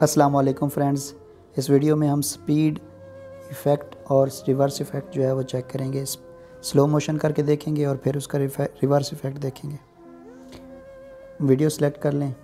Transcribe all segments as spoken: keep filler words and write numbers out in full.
अस्सलाम वालेकुम फ्रेंड्स, इस वीडियो में हम स्पीड इफ़ेक्ट और रिवर्स इफ़ेक्ट जो है वो चेक करेंगे। स्लो मोशन करके देखेंगे और फिर उसका रिवर्स इफ़ेक्ट देखेंगे। वीडियो सेलेक्ट कर लें।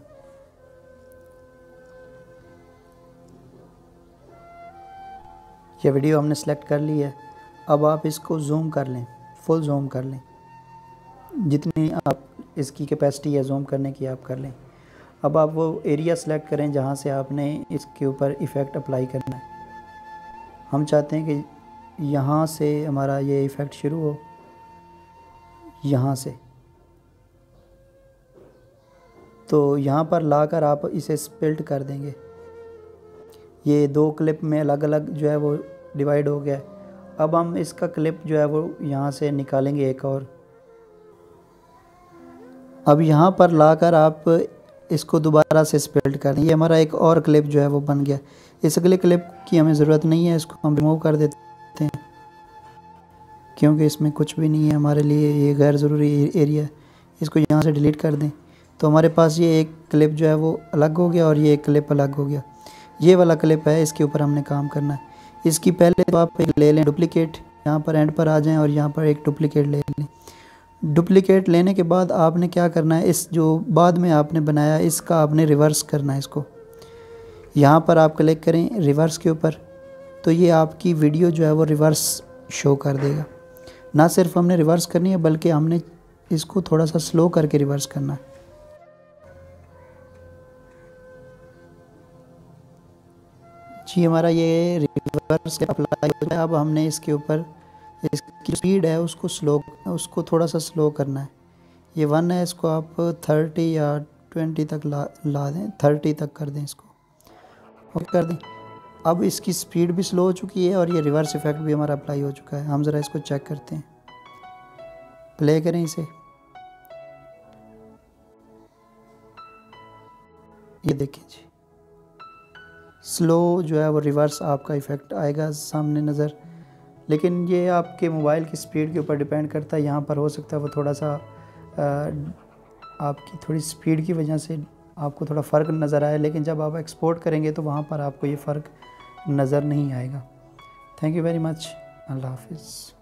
यह वीडियो हमने सेलेक्ट कर ली है। अब आप इसको जूम कर लें, फुल जूम कर लें, जितनी आप इसकी कैपेसिटी है जूम करने की आप कर लें। अब आप वो एरिया सेलेक्ट करें जहाँ से आपने इसके ऊपर इफ़ेक्ट अप्लाई करना है। हम चाहते हैं कि यहाँ से हमारा ये इफ़ेक्ट शुरू हो, यहाँ से। तो यहाँ पर लाकर आप इसे स्प्लिट कर देंगे। ये दो क्लिप में अलग अलग जो है वो डिवाइड हो गया। अब हम इसका क्लिप जो है वो यहाँ से निकालेंगे एक और। अब यहाँ पर लाकर आप इसको दोबारा से स्प्लिट कर दें। ये हमारा एक और क्लिप जो है वो बन गया। इस अगले क्लिप की हमें ज़रूरत नहीं है, इसको हम रिमूव कर देते हैं क्योंकि इसमें कुछ भी नहीं है हमारे लिए, ये गैर ज़रूरी एरिया है। इसको यहाँ से डिलीट कर दें तो हमारे पास ये एक क्लिप जो है वो अलग हो गया और ये एक क्लिप अलग हो गया। ये वाला क्लिप है, इसके ऊपर हमने काम करना है। इसकी पहले तो आप एक ले लें डुप्लीकेट, यहाँ पर एंड पर आ जाएँ और यहाँ पर एक डुप्लीकेट ले लें। डुप्लीकेट लेने के बाद आपने क्या करना है, इस जो बाद में आपने बनाया इसका आपने रिवर्स करना है इसको। यहाँ पर आप क्लिक करें रिवर्स के ऊपर, तो ये आपकी वीडियो जो है वो रिवर्स शो कर देगा। ना सिर्फ हमने रिवर्स करनी है बल्कि हमने इसको थोड़ा सा स्लो करके रिवर्स करना है। जी हमारा ये रिवर्स अप्लाई हो जाए। अब हमने इसके ऊपर इसकी स्पीड है उसको स्लो उसको थोड़ा सा स्लो करना है। ये वन है, इसको आप थर्टी या ट्वेंटी तक ला ला दें, थर्टी तक कर दें इसको, ओके कर दें। अब इसकी स्पीड भी स्लो हो चुकी है और ये रिवर्स इफ़ेक्ट भी हमारा अप्लाई हो चुका है। हम ज़रा इसको चेक करते हैं, प्ले करें इसे। ये देखें जी, स्लो जो है वो रिवर्स आपका इफ़ेक्ट आएगा सामने नज़र। लेकिन ये आपके मोबाइल की स्पीड के ऊपर डिपेंड करता है। यहाँ पर हो सकता है वो थोड़ा सा आ, आपकी थोड़ी स्पीड की वजह से आपको थोड़ा फ़र्क नज़र आए, लेकिन जब आप एक्सपोर्ट करेंगे तो वहाँ पर आपको ये फ़र्क नज़र नहीं आएगा। Thank you very much. अल्लाह हाफिज़।